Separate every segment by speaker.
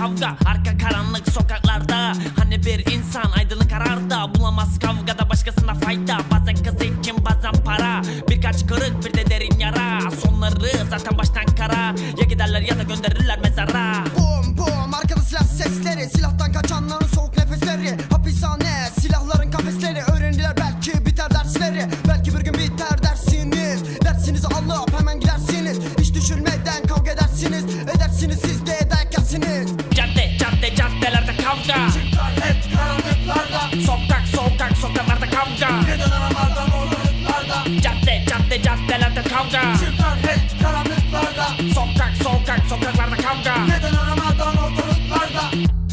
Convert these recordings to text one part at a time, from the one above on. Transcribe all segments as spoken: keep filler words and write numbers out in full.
Speaker 1: kavga, arka karanlık sokaklarda. Hani bir insan aydınlık kararda, bulamaz kavgada başkasına fayda. Bazen kız için bazen para, birkaç kırık bir de derin yara. Sonları zaten baştan kara, ya giderler ya da gönderirler mezara.
Speaker 2: Bum bum arkada silah sesleri, silahtan kaçanların soğuk nefesleri. Hapishane silahların kafesleri, öğrenirler belki biter dersleri. Belki bir gün biter dersiniz, dersinizi alıp hemen gidersiniz. Hiç düşünmeden kavga edersiniz, edersiniz siz de dayak yersiniz.
Speaker 1: Cadde cadde caddelerde kavga,
Speaker 3: Çıkar hep karanlıklarda.
Speaker 1: sokak sokak sokaklarda kavga.
Speaker 3: Neden aralardan ortalıklarda.
Speaker 1: Cadde cadde caddelerde kavga,
Speaker 3: Çıkar hep karanlıklarda.
Speaker 1: sokak sokak sokaklarda kavga.
Speaker 3: Neden aramadan ortalıklarda.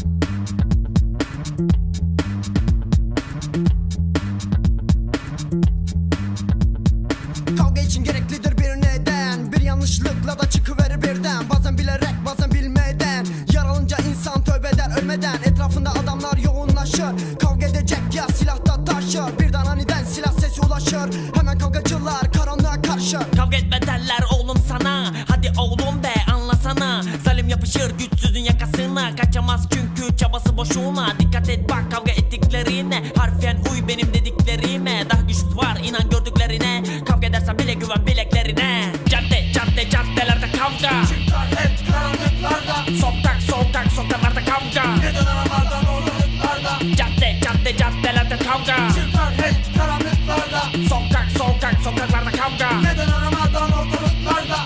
Speaker 2: Kavga için gereklidir bir neden, bir yanlışlıkla da çıkıverir birden. Bazen bilerek bazen bilmeden, yaralınca insan tövbe eder ölmeden. Etrafında adamlar yoğunlaşır, kavga edecek ya silahta taşır. Birden aniden silah sesi ulaşır, hemen kavgacılar karanlığa karşı.
Speaker 1: Kavga etme derler oğlum sana, hadi oğlum be anlasana. Zalim yapışır güçsüzün yakasına, kaçamaz çünkü çabası boşuna. Dikkat et bak kavga ettiklerine, harfiyen uy benim dediklerime. Daha güçlü var inan gördüklerine, kavga edersen bile güven bileklerine. Cadde cadde caddelerde kavga,
Speaker 3: Çıkar hep karanlıklarda.
Speaker 1: sokak sokak sokaklarda kavga.
Speaker 3: Neden aramadan ortalıklarda.
Speaker 1: Cadde cadde caddelerde kavga,
Speaker 3: Çıkar hep karanlıklarda.
Speaker 1: sokak sokak sokaklarda kavga.
Speaker 3: Neden aramadan ortalıklarda.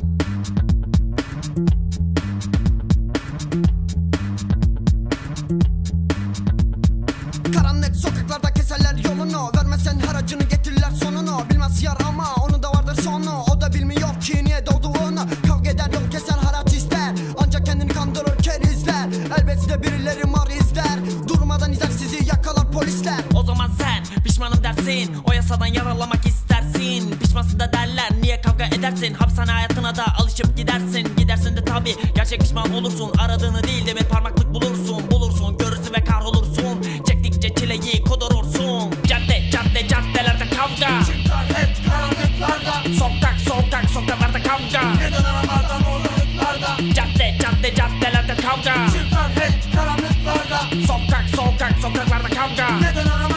Speaker 2: Karanlık sokaklarda keserler yolunu, vermezsen haracını getirirler sonunu. Bilmez yar ama onun da vardır sonu, o da bilmiyor ki niye doğduğunu. Kavga eder yol keser haraç ister, ancak kendini kandırır kerizler. Elbette birileri mar izler, durmadan izler sizi yakalar polisler.
Speaker 1: O zaman sen pişmanım dersin, o yasadan yaralamak istersin. Pişmansın da derler niye kavga edersin, hapishane hayatına da alışıp gidersin. Gidersin de tabi gerçek pişman olursun, aradığını değil demir parmaklık bulursun. Bulursun görürsün ve kahrolursun, çektikçe çileyi kudurursun. Cadde cadde caddelerde kavga,
Speaker 3: Çıkar hep karanlıklarda.
Speaker 1: sokak sokak sokaklarda kavga.
Speaker 3: Neden aramadan ortalıklarda.
Speaker 1: Cadde cadde caddelerde kavga,
Speaker 3: Çıkar hep karanlıklarda.
Speaker 1: sokak sokak sokaklarda kavga.
Speaker 3: Neden aramadan